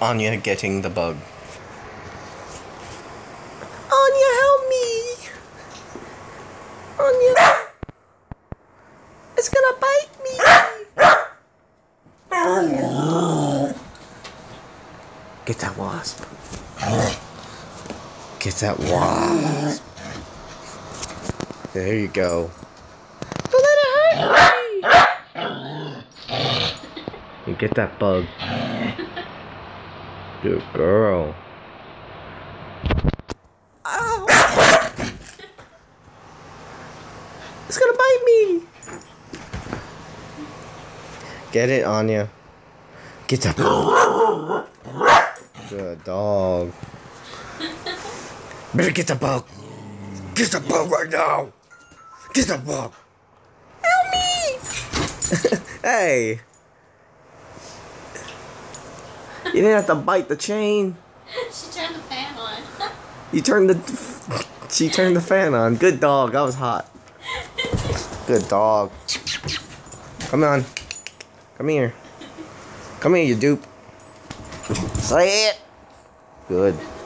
Anya getting the bug. Anya, help me! Anya! It's gonna bite me! Get that wasp. Get that wasp. There you go. Don't let it hurt me! You get that bug. Good girl. Ow! It's gonna bite me! Get it, Anya. Get that bug. Good dog. Better get the bug. Get the bug right now. Get the bug. Help me! Hey. You didn't have to bite the chain. She turned the fan on. She turned the fan on. Good dog. That was hot. Good dog. Come on. Come here. Come here, you dupe. Say it. Good.